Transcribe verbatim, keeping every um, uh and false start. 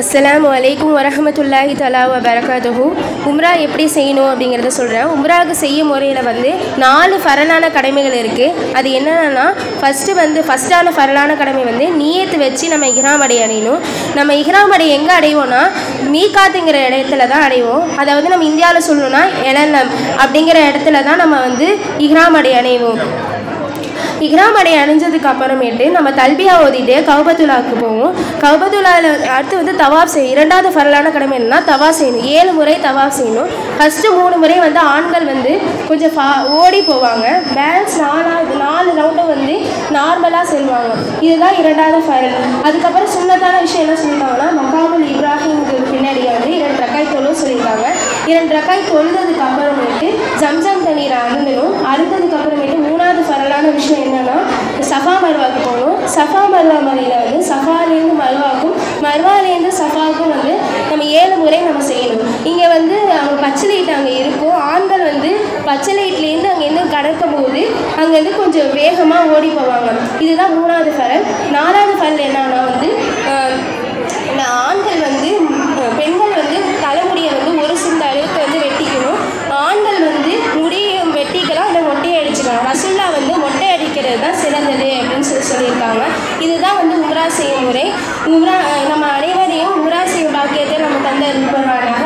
அஸ்ஸலாமு அலைக்கும் வரஹமத்துல்லாஹி தஆலா வ பரகாத்துஹு. உம்ரா எப்படி செய்யணும் அப்படிங்கிறத சொல்கிறேன். உம்ராவுக்கு செய்யும் முறையில் வந்து நாலு ஃபரலான கடமைகள் இருக்குது. அது என்னென்னா, ஃபஸ்ட்டு வந்து ஃபஸ்ட்டான ஃபரலான கடமை வந்து நியத்து வச்சு நம்ம இஹ்ராம் அடை அடையணும். நம்ம இஹ்ராம் அடை எங்கே அடைவோம்னா மீகாத்துங்கிற இடத்துல தான் அடைவோம். அதாவது நம்ம இந்தியாவில் சொல்லணும்னா எலலம் அப்படிங்கிற இடத்துல தான் நம்ம வந்து இஹ்ராம் அடை அடைவோம். இஹ்ராம் அடை அணிஞ்சதுக்கு அப்புறமேட்டு நம்ம தல்பியா ஓதிட்டு கௌபத்துல்லாவுக்கு போவோம். கௌபத்துல்லாவில் அடுத்து வந்து தவாப் செய்யும். இரண்டாவது ஃபரலான கடமை என்னன்னா தவாப் செய்யணும். ஏழு முறை தவாப் செய்யணும். ஃபஸ்ட்டு மூணு முறை வந்து ஆண்கள் வந்து கொஞ்சம் ஃபா ஓடி போவாங்க. பேலன்ஸ் நாலாவது நாலு ரவுண்டும் வந்து நார்மலாக செல்வாங்க. இதுதான் இரண்டாவது ஃபரல். அதுக்கப்புறம் சுன்னத்தான விஷயம் என்ன சொல்லியிருக்காங்கன்னா, மகாமுல் இப்ராஹிமுக்கு பின்னாடி வந்து இரண்டு ரக்காய் தொழு சொல்லியிருக்காங்க. இரண்டு ரக்காய் தொழுதுக்கு அப்புறமேட்டு ஜம்ஜம் தண்ணீரை அருந்தணும். அருந்ததுக்கு அப்புறமேட்டு மூணாவது ஃபரலான விஷயம் என்னன்னா, சஃபா மர்வாவுக்கு போகணும். சஃபா மர்வா முறையில் வந்து சஃபாலேருந்து மர்வாவுக்கும் மர்வாலேருந்து சஃபாவுக்கும் வந்து நம்ம ஏழு முறை நம்ம செய்யணும். இங்கே வந்து அவங்க பச்சை லைட் அங்கே இருக்கும். ஆண்கள் வந்து பச்சை லைட்லேருந்து அங்கேருந்து கடக்கும் போது அங்கேருந்து கொஞ்சம் வேகமாக ஓடி போவாங்க. இதுதான் மூணாவது ஃபரல். நாலாவது ஃபரல் என்னன்னா வந்து இந்த ஆண்கள் வந்து பெண்கள் வந்து தலைமுடியை வந்து ஒரு சிந்த அளவுக்கு வந்து வெட்டிக்கணும். ஆண்கள் வந்து முடியை வெட்டிக்கலாம், இல்லை மொட்டையை அடிச்சுக்கலாம். ரசுல்லா வந்து மொட்டை அடிக்கிறது தான் சிறந்தது அப்படின்னு சொல்லி சொல்லியிருக்காங்க. இதுதான் வந்து உம்ரா செய்யும் முறை. உம்ரா நம்ம அனைவரையும் உம்ரா செய்யும் பாக்கியத்தை நம்ம தந்த